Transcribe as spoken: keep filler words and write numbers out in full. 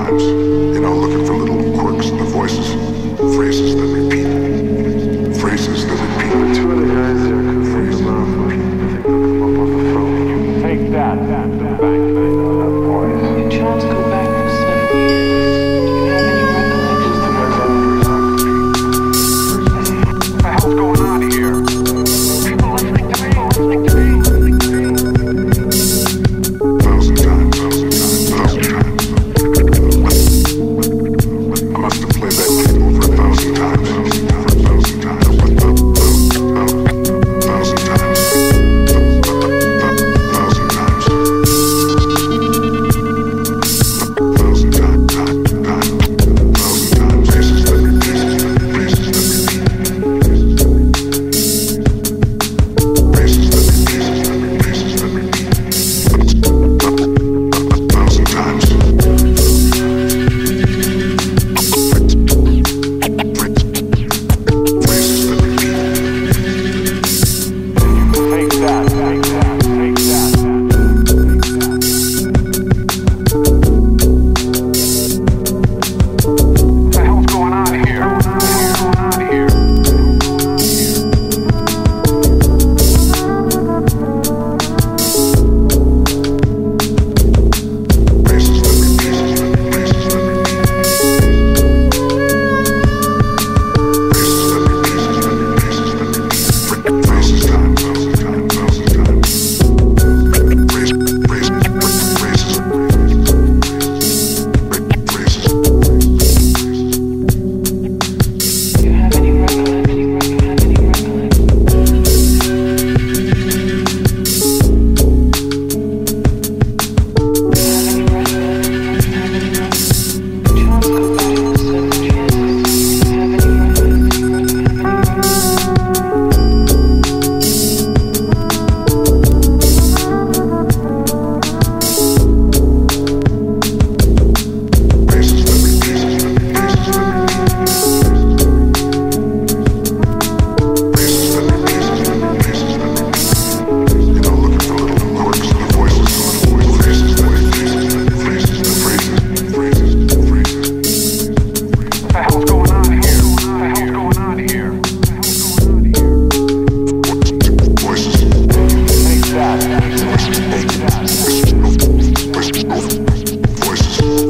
times. You know, looking for little quirks in the voices, phrases that repeat, phrases that repeat. Two of the guys there could free your mouth. I think they'll come up on the phone. Take that, that, that, bang, bang, that voice. You tried to go back for seven years. Do you have any recollections? The guys on the What the hell's going on here? People listening to me, listening to me. Thousand times, thousand times, thousand times. I must have played that tape over a thousand times, thousand times, thousand times, thousand times, thousand times, thousand times, thousand times, faces that repeat, faces that repeat, faces that repeat, faces that repeat. Thousand times. Phrases that repeat. Take that, take that, take that, that. What the hell's going on here? What the hell's going on here? Phrases that repeat. Phrases that repeat. Phrases that repeat. Phrases that repeat. Phrases times, thousand times, thousand times. Phrase, phrase, phrases. Phrases. Do you have any recollections? Do you have any recollections? Phrases that repeat. Phrases that repeat. Phrases that repeat. Phrases that repeat. You know, looking for little quirks in the voices, phrases that repeat, phrases, phrases, phrases, phrases. What the hell's going on here? What the hell's going on here? What the hell's going on here? Voices. Take that, take that, take that. Voices.